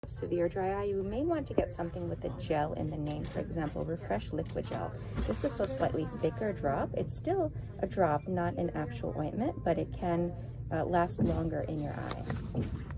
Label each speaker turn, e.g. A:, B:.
A: Severe dry eye, you may want to get something with a gel in the name. For example, Refresh liquigel. This is a slightly thicker drop. It's still a drop, not an actual ointment, but it can last longer in your eye.